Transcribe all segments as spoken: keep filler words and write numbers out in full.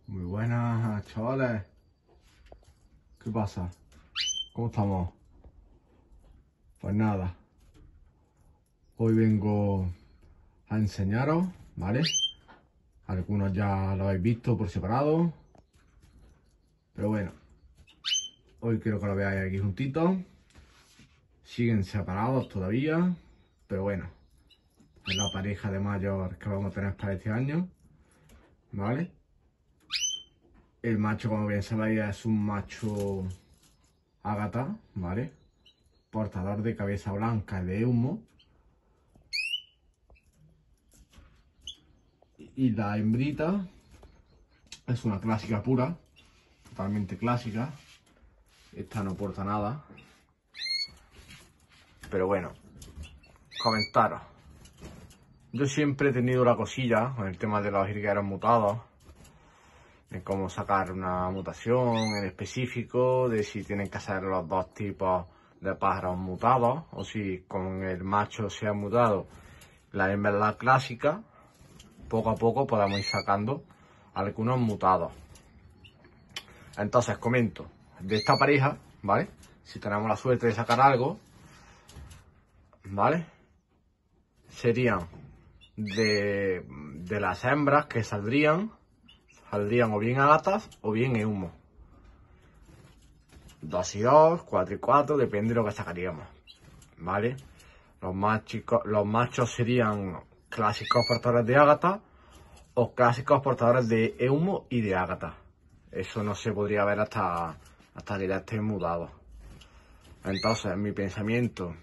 Muy buenas, chavales. ¿Qué pasa? ¿Cómo estamos? Pues nada, hoy vengo a enseñaros, ¿vale? Algunos ya lo habéis visto por separado, pero bueno, hoy quiero que lo veáis aquí juntitos. Siguen separados todavía, pero bueno, es la pareja de mayor que vamos a tener para este año, ¿vale? El macho, como bien sabéis, es un macho ágata, ¿vale? Portador de cabeza blanca y de humo. Y la hembrita es una clásica pura, totalmente clásica. Esta no porta nada. Pero bueno, comentaros. Yo siempre he tenido la cosilla con el tema de los jilgueros mutados, de cómo sacar una mutación en específico, de si tienen que hacer los dos tipos de pájaros mutados, o si con el macho se ha mutado la hembra es la clásica. Poco a poco podemos ir sacando algunos mutados. Entonces comento, de esta pareja, ¿vale? Si tenemos la suerte de sacar algo, ¿vale? Serían de, de las hembras que saldrían, saldrían o bien ágatas o bien humo. Dos y dos, cuatro y cuatro, depende de lo que sacaríamos, ¿vale? Los machos, los machos serían clásicos portadores de ágata o clásicos portadores de humo y de ágata. Eso no se podría ver hasta, hasta que ya estén mudados. Entonces, mi pensamiento,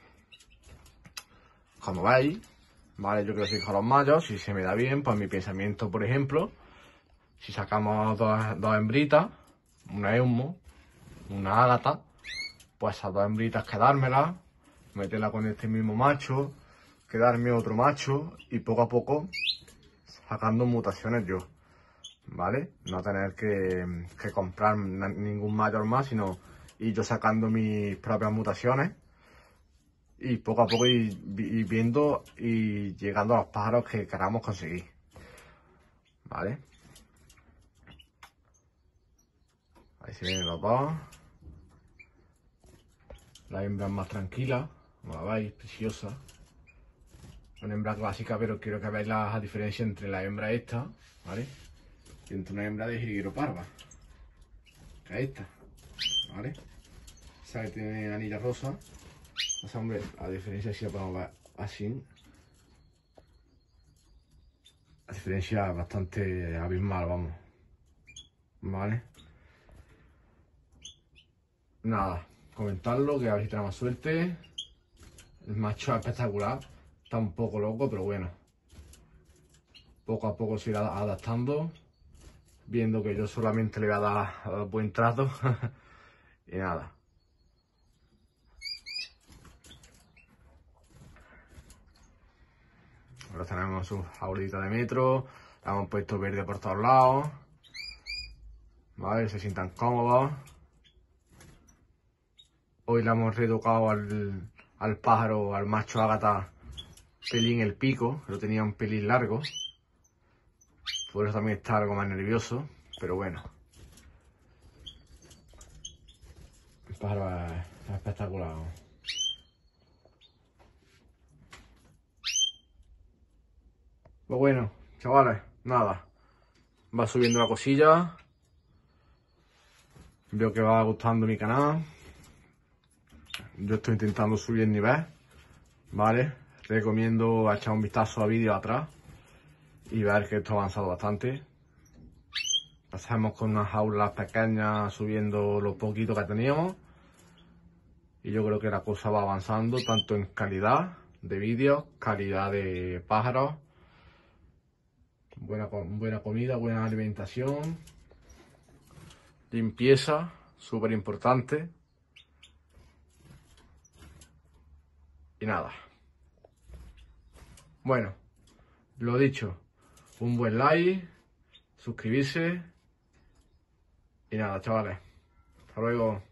como veis, ¿vale? Yo quiero seguir con los machos, si se me da bien, pues mi pensamiento, por ejemplo, si sacamos dos, dos hembritas, una humo, una ágata, pues esas dos hembritas quedármelas, meterla con este mismo macho, quedarme otro macho y poco a poco sacando mutaciones yo, ¿vale? No tener que, que comprar ningún mayor más, sino ir yo sacando mis propias mutaciones y poco a poco ir, ir viendo y llegando a los pájaros que queramos conseguir, ¿vale? Ahí se vienen los dos. La hembra es más tranquila, como la veis, preciosa. Una hembra clásica, pero quiero que veáis la diferencia entre la hembra esta, ¿vale? Y entre una hembra de jilguero parva, que es esta, ¿vale? Esa que tiene anilla rosa. O sea, hombre, la diferencia si la podemos ver así. La diferencia es bastante abismal, vamos. ¿Vale? Nada, comentarlo, que a ver si tenemos suerte. El macho es espectacular. Está un poco loco, pero bueno. Poco a poco se irá adaptando. Viendo que yo solamente le voy a dar uh, buen trato. Y nada. Ahora tenemos su jaulita de metro. Le hemos puesto verde por todos lados. ¿Vale? Se sientan cómodos. Hoy le hemos retocado al, al pájaro, al macho ágata, pelín el pico. Lo tenía un pelín largo. Por eso también está algo más nervioso. Pero bueno. El pájaro es, es espectacular. Pues bueno, chavales, nada. Va subiendo la cosilla. Veo que va gustando mi canal. Yo estoy intentando subir el nivel, ¿vale? Recomiendo echar un vistazo a vídeos atrás y ver que esto ha avanzado bastante. Pasamos con unas jaulas pequeñas subiendo lo poquito que teníamos. Y yo creo que la cosa va avanzando tanto en calidad de vídeos, calidad de pájaros, buena, buena comida, buena alimentación, limpieza, súper importante. Y nada. Bueno, lo dicho, un buen like, suscribirse y nada, chavales. Hasta luego.